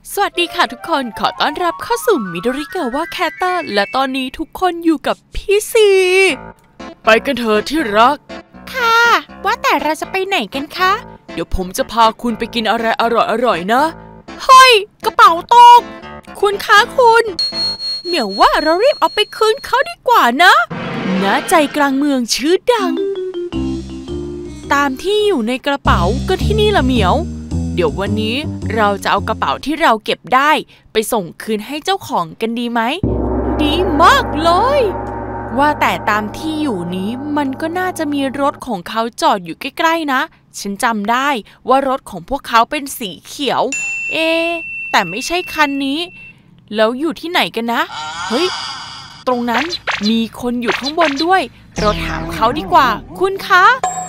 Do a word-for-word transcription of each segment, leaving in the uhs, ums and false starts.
สวัสดีค่ะทุกคนขอต้อนรับเข้าสู่มิโดริกาวะแคตเตอร์และตอนนี้ทุกคนอยู่กับพี่ซีไปกันเถอะที่รักค่ะว่าแต่เราจะไปไหนกันคะเดี๋ยวผมจะพาคุณไปกินอะไรอร่อยๆนะเฮ้ยกระเป๋าตกคุณคะคุณเหมียวว่าเรารีบเอาไปคืนเขาดีกว่านะณใจกลางเมืองชื่อดังตามที่อยู่ในกระเป๋าก็ที่นี่ละเหมียวเดี๋ยววันนี้เราจะเอากระเป๋าที่เราเก็บได้ไปส่งคืนให้เจ้าของกันดีไหมดีมากเลยว่าแต่ตามที่อยู่นี้มันก็น่าจะมีรถของเขาจอดอยู่ใกล้ๆนะฉันจำได้ว่ารถของพวกเขาเป็นสีเขียวเอ๊แต่ไม่ใช่คันนี้แล้วอยู่ที่ไหนกันนะเฮ้ยตรงนั้นมีคนอยู่ข้างบนด้วยเราถามเขาดีกว่าคุณคะ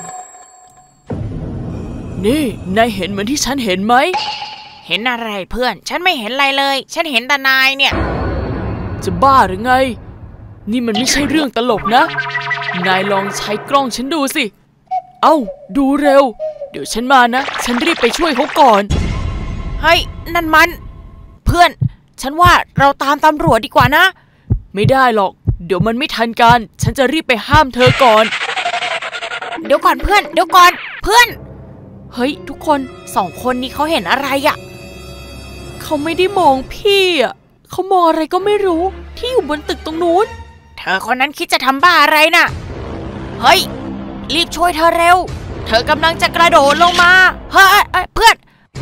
นี่นายเห็นเหมือนที่ฉันเห็นไหมเห็นอะไรเพื่อนฉันไม่เห็นอะไรเลยฉันเห็นแต่นายเนี่ยจะบ้าหรือไงนี่มันไม่ใช่เรื่องตลกนะนายลองใช้กล้องฉันดูสิเอ้าดูเร็วเดี๋ยวฉันมานะฉันรีบไปช่วยเขาก่อนเฮ้ยนั่นมันเพื่อนฉันว่าเราตามตำรวจดีกว่านะไม่ได้หรอกเดี๋ยวมันไม่ทันการฉันจะรีบไปห้ามเธอก่อนเดี๋ยวก่อนเพื่อนเดี๋ยวก่อนเพื่อนเฮ้ยทุกคนสองคนนี้เขาเห็นอะไรอะเขาไม่ได้มองพี่อะเขามองอะไรก็ไม่รู้ที่อยู่บนตึกตรงนู้นเธอคนนั้นคิดจะทำบ้าอะไรน่ะเฮ้ยรีบช่วยเธอเร็วเธอกำลังจะกระโดดลงมาเฮ้ยเพื่อน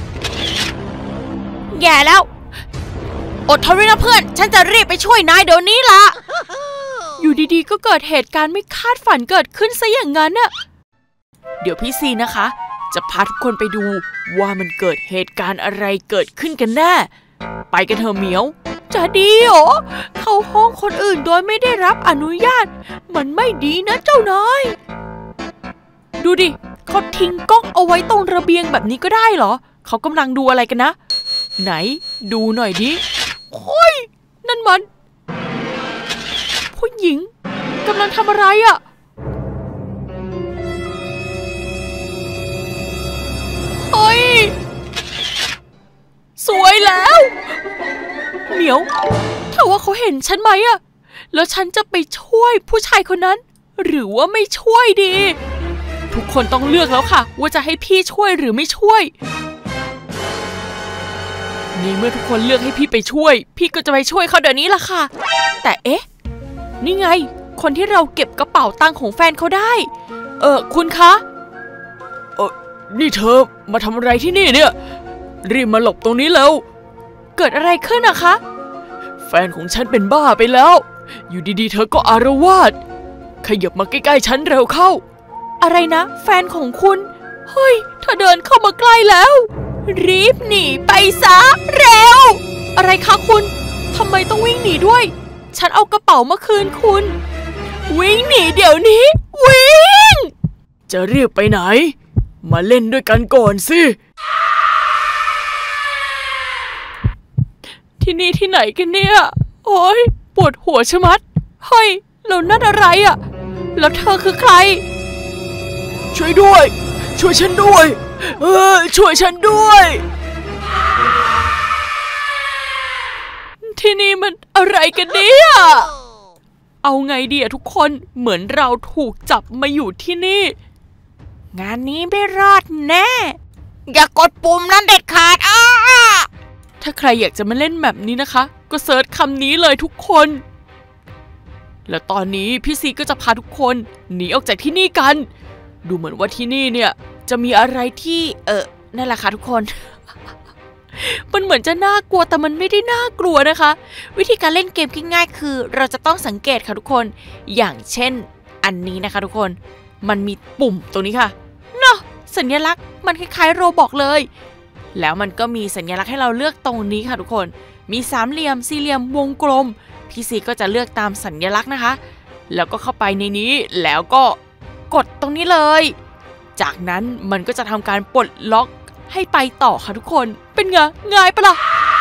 แย่แล้วอดทนไว้นะเพื่อนฉันจะรีบไปช่วยนายเดี๋ยวนี้ล่ะอยู่ดีๆก็เกิดเหตุการณ์ไม่คาดฝันเกิดขึ้นซะอย่างนั้นน่ะเดี๋ยวพี่ซีนะคะจะพาทุกคนไปดูว่ามันเกิดเหตุการณ์อะไรเกิดขึ้นกันแน่ไปกันเถอะเหมียวจะดีเหรอเข้าห้องคนอื่นโดยไม่ได้รับอนุญาตมันไม่ดีนะเจ้านายดูดิเขาทิ้งกล้องเอาไว้ตรงระเบียงแบบนี้ก็ได้เหรอเขากำลังดูอะไรกันนะไหนดูหน่อยดิโอ้ยนั่นมันผู้หญิงกำลังทำอะไรอะเฮ้ยสวยแล้วเหมียวเธอว่าเขาเห็นฉันไหมอะแล้วฉันจะไปช่วยผู้ชายคนนั้นหรือว่าไม่ช่วยดีทุกคนต้องเลือกแล้วค่ะว่าจะให้พี่ช่วยหรือไม่ช่วยนี่เมื่อทุกคนเลือกให้พี่ไปช่วยพี่ก็จะไปช่วยเขาเดี๋ยวนี้ล่ะค่ะแต่เอ๊ะนี่ไงคนที่เราเก็บกระเป๋าตังค์ของแฟนเขาได้เออคุณคะเออนี่เธอมาทำอะไรที่นี่เนี่ยรีบมาหลบตรงนี้แล้วเกิดอะไรขึ้นอะคะแฟนของฉันเป็นบ้าไปแล้วอยู่ดีๆเธอก็อารวาสขยับมาใกล้ๆฉันเร็วเข้าอะไรนะแฟนของคุณเฮ้ยเธอเดินเข้ามาใกล้แล้วรีบหนีไปซะเร็วอะไรคะคุณทำไมต้องวิ่งหนีด้วยฉันเอากระเป๋ามาคืนคุณวิ่งหนีเดี๋ยวนี้วิ่งจะรีบไปไหนมาเล่นด้วยกันก่อนสิที่นี่ที่ไหนกันเนี่ยโอ๊ยปวดหัวชะมัดเฮ้ยแล้วนั่นอะไรอ่ะแล้วเธอคือใครช่วยด้วยช่วยฉันด้วยเออช่วยฉันด้วยที่นี่มันอะไรกันเนี่ยเอาไงดีอะทุกคนเหมือนเราถูกจับมาอยู่ที่นี่งานนี้ไม่รอดแน่อย่ากดปุ่มนั้นเด็ดขาดอ้าถ้าใครอยากจะมาเล่นแบบนี้นะคะก็เซิร์ชคำนี้เลยทุกคนแล้วตอนนี้พี่ซีก็จะพาทุกคนหนีออกจากที่นี่กันดูเหมือนว่าที่นี่เนี่ยจะมีอะไรที่เออนั่นแหละค่ะทุกคน มันเหมือนจะน่ากลัวแต่มันไม่ได้น่ากลัวนะคะวิธีการเล่นเกมง่ายๆคือเราจะต้องสังเกตค่ะทุกคนอย่างเช่นอันนี้นะคะทุกคนมันมีปุ่มตรงนี้ค่ะเนาะสัญลักษณ์มันคล้ายๆโรบอกเลยแล้วมันก็มีสัญลักษณ์ให้เราเลือกตรงนี้ค่ะทุกคนมีสามเหลี่ยมสี่เหลี่ยมวงกลมพี่ซีก็จะเลือกตามสัญลักษณ์นะคะแล้วก็เข้าไปในนี้แล้วก็กดตรงนี้เลยจากนั้นมันก็จะทำการปลดล็อกให้ไปต่อค่ะทุกคนเป็นไงง่ายปะล่ะ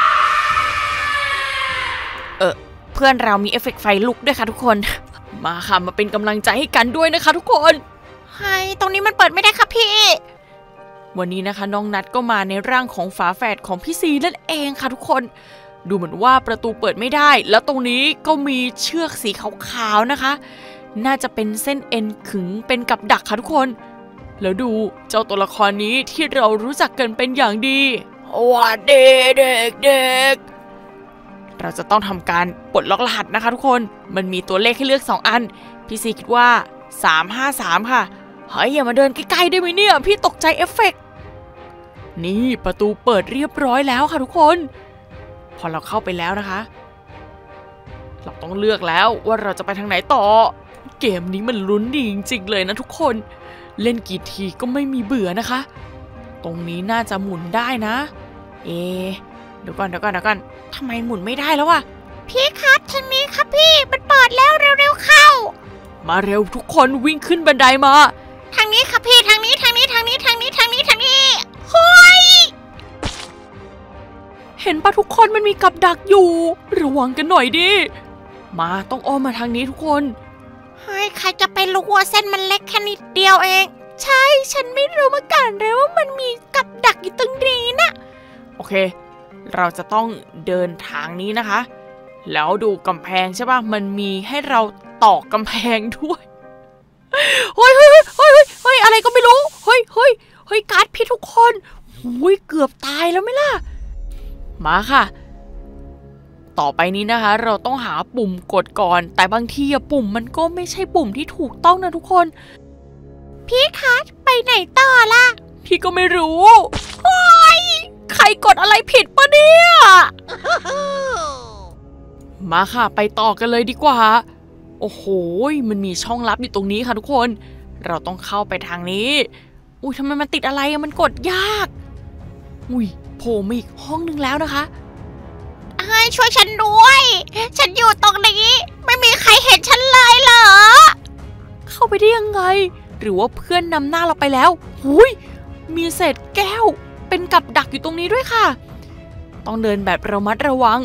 เออเพื่อนเรามีเอฟเฟกต์ไฟลุกด้วยค่ะทุกคนมาค่ะมาเป็นกำลังใจให้กันด้วยนะคะทุกคนไฮตรงนี้มันเปิดไม่ได้ค่ะพี่วันนี้นะคะน้องนัทก็มาในร่างของฝาแฝดของพี่ซีนั่นเองค่ะทุกคนดูเหมือนว่าประตูเปิดไม่ได้แล้วตรงนี้ก็มีเชือกสีขาวๆนะคะน่าจะเป็นเส้นเอ็นขึงเป็นกับดักค่ะทุกคนแล้วดูเจ้าตัวละครนี้ที่เรารู้จักกันเป็นอย่างดีหวัดดีเด็กๆเราจะต้องทำการปลดล็อกรหัสนะคะทุกคนมันมีตัวเลขให้เลือกสองอันพี่ซีคิดว่าสามห้าสามค่ะเฮ้ยอย่ามาเดินใกล้ๆได้ไหมเนี่ยพี่ตกใจเอฟเฟกต์นี่ประตูเปิดเรียบร้อยแล้วค่ะทุกคนพอเราเข้าไปแล้วนะคะเราต้องเลือกแล้วว่าเราจะไปทางไหนต่อเกมนี้มันลุ้นดีจริงๆเลยนะทุกคนเล่นกี่ทีก็ไม่มีเบื่อนะคะตรงนี้น่าจะหมุนได้นะเอเดี๋ยวก่อนเดี๋ยวก่อนเดี๋ยวก่อนทำไมหมุนไม่ได้แล้ววะพี่ครับทางนี้ครับพี่มันเปิดแล้วเร็วๆเข้ามาเร็วทุกคนวิ่งขึ้นบันไดมาทางนี้ครับพี่ทางนี้ทางนี้ทางนี้ทางนี้ทางนี้ทางนี้เฮ้ยเห็นปะทุกคนมันมีกับดักอยู่ระวังกันหน่อยดิมาต้องอ้อมมาทางนี้ทุกคนเฮ้ยใครจะไปรู้ว่าเส้นมันเล็กแค่นิดเดียวเองใช่ฉันไม่รู้มาก่อนเลยว่ามันมีกับดักอยู่ตรงนี้นะโอเคเราจะต้องเดินทางนี้นะคะแล้วดูกำแพงใช่ป่ะมันมีให้เราตอกกำแพงด้วยเฮ้ยเฮ้ยเฮ้ยเฮ้ยอะไรก็ไม่รู้เฮ้ยเฮ้ยเฮ้ยการ์ดพิษทุกคนหุ้ยเกือบตายแล้วไหมล่ะมาค่ะต่อไปนี้นะคะเราต้องหาปุ่มกดก่อนแต่บางทีอะปุ่มมันก็ไม่ใช่ปุ่มที่ถูกต้องนะทุกคนพี่คัทไปไหนต่อล่ะพี่ก็ไม่รู้เฮ้ยใครกดอะไรผิดปะเนี่ยมาค่ะไปต่อกันเลยดีกว่าโอ้โหมันมีช่องลับอยู่ตรงนี้ค่ะทุกคนเราต้องเข้าไปทางนี้อุ้ยทำไมมันติดอะไรมันกดยากอุ้ยโผล่มาอีกห้องนึงแล้วนะคะให้ช่วยฉันด้วยฉันอยู่ตรงนี้ไม่มีใครเห็นฉันเลยเหรอเข้าไปได้ยังไงหรือว่าเพื่อนนำหน้าเราไปแล้วหุยมีเศษแก้วเป็นกับดักอยู่ตรงนี้ด้วยค่ะต้องเดินแบบระมัดระวัง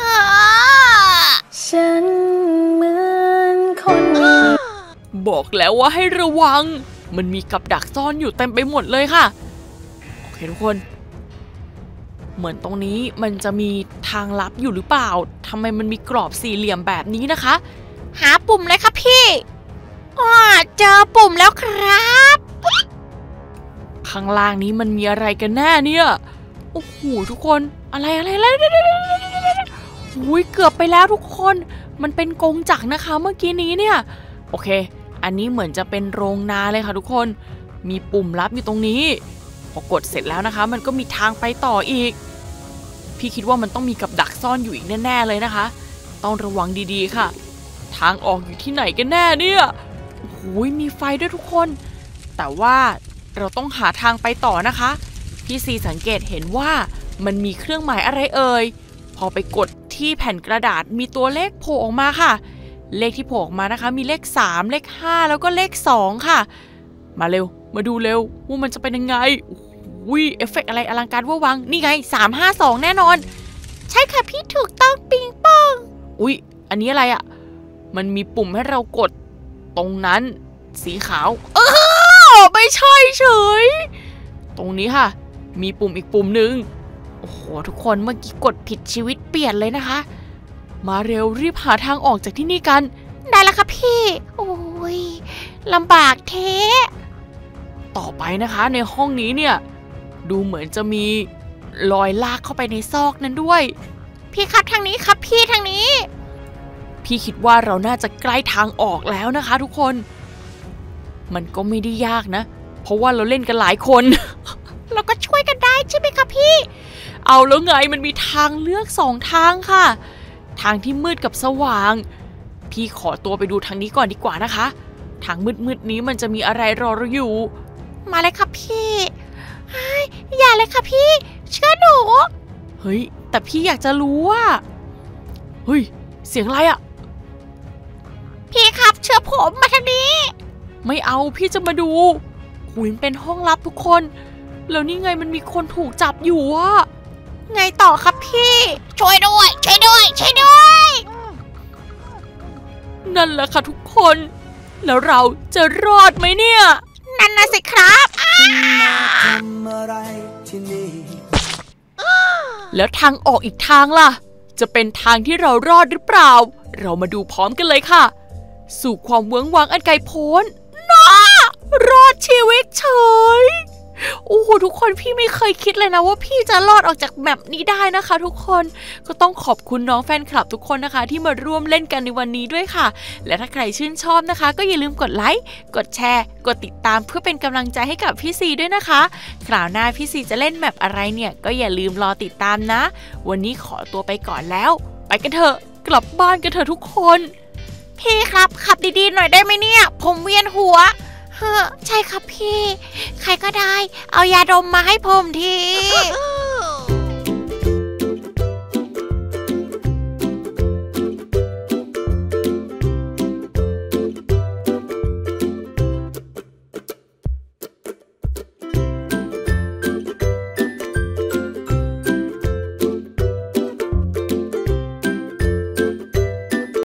ฉันเหมือนคนบอกแล้วว่าให้ระวังมันมีกับดักซ่อนอยู่เต็มไปหมดเลยค่ะโอเคทุกคนเหมือนตรงนี้มันจะมีทางลับอยู่หรือเปล่าทำไมมันมีกรอบสี่เหลี่ยมแบบนี้นะคะหาปุ่มเลยค่ะพี่อ๋อเจอปุ่มแล้วครับข้างล่างนี้มันมีอะไรกันแน่เนี่ยโอ้โหทุกคนอะไรอะไรอะไรอุ้ยเกือบไปแล้วทุกคนมันเป็นกงจักรนะคะเมื่อกี้นี้เนี่ยโอเคอันนี้เหมือนจะเป็นโรงนาเลยค่ะทุกคนมีปุ่มลับอยู่ตรงนี้พอกดเสร็จแล้วนะคะมันก็มีทางไปต่ออีกพี่คิดว่ามันต้องมีกับดักซ่อนอยู่อีกแน่ๆเลยนะคะต้องระวังดีๆค่ะทางออกอยู่ที่ไหนกันแน่เนี่ยโอ้โหมีไฟด้วยทุกคนแต่ว่าเราต้องหาทางไปต่อนะคะพี่ซีสังเกตเห็นว่ามันมีเครื่องหมายอะไรเอ่ยพอไปกดที่แผ่นกระดาษมีตัวเลขโผล่ออกมาค่ะเลขที่โผล่ออกมานะคะมีเลขสามเลขห้าแล้วก็เลขสองค่ะมาเร็วมาดูเร็วว่ามันจะเป็นยังไงอุ้ยเอฟเฟกต์อะไรอลังการเวอร์วังนี่ไงสามห้าสองแน่นอนใช่ค่ะพี่ถูกต้องปิงปองอุ้ยอันนี้อะไรอ่ะมันมีปุ่มให้เรากดตรงนั้นสีขาวเออไม่ใช่เฉยตรงนี้ค่ะมีปุ่มอีกปุ่มหนึ่งโอ้โหทุกคนเมื่อกี้กดผิดชีวิตเปลี่ยนเลยนะคะมาเร็วรีบหาทางออกจากที่นี่กันได้แล้วค่ะพี่โอ้ยลำบากเทต่อไปนะคะในห้องนี้เนี่ยดูเหมือนจะมีรอยลากเข้าไปในซอกนั้นด้วยพี่ครับทางนี้ครับพี่ทางนี้พี่คิดว่าเราน่าจะใกล้ทางออกแล้วนะคะทุกคนมันก็ไม่ได้ยากนะเพราะว่าเราเล่นกันหลายคน เราก็ช่วยกันได้ใช่ไหมคะพี่เอาแล้วไงมันมีทางเลือกสองทางค่ะทางที่มืดกับสว่างพี่ขอตัวไปดูทางนี้ก่อนดีกว่านะคะทางมืดๆนี้มันจะมีอะไรรอเราอยู่มาเลยค่ะพี่อย่าเลยค่ะพี่เชื่อหนูเฮ้ยแต่พี่อยากจะรู้ว่าเฮ้ยเสียงอะไรอะพี่ครับเชื่อผมมาทางนี้ไม่เอาพี่จะมาดูหุยเป็นห้องลับทุกคนแล้วนี่ไงมันมีคนถูกจับอยู่อะไงต่อครับพี่ช่วยด้วยช่วยด้วยช่วยด้วยนั่นแหละค่ะทุกคนแล้วเราจะรอดไหมเนี่ยนั่นนะสิครับแล้วทางออกอีกทางล่ะจะเป็นทางที่เรารอดหรือเปล่าเรามาดูพร้อมกันเลยค่ะสู่ความเวิ้งว้างอันไกลโพ้นน่ารอดชีวิตเฉยโอ้โหทุกคนพี่ไม่เคยคิดเลยนะว่าพี่จะรอดออกจากแมปนี้ได้นะคะทุกคนก็ต้องขอบคุณน้องแฟนคลับทุกคนนะคะที่มาร่วมเล่นกันในวันนี้ด้วยค่ะและถ้าใครชื่นชอบนะคะก็อย่าลืมกดไลค์กดแชร์กดติดตามเพื่อเป็นกำลังใจให้กับพี่ซีด้วยนะคะคราวหน้าพี่ซีจะเล่นแมปอะไรเนี่ยก็อย่าลืมรอติดตามนะวันนี้ขอตัวไปก่อนแล้วไปกันเถอะกลับบ้านกันเถอะทุกคนพี่ครับขับดีๆหน่อยได้ไหมเนี่ยผมเวียนหัวเฮ้อใช่ครับพี่ใครก็ได้เอายาดมมาให้ผมที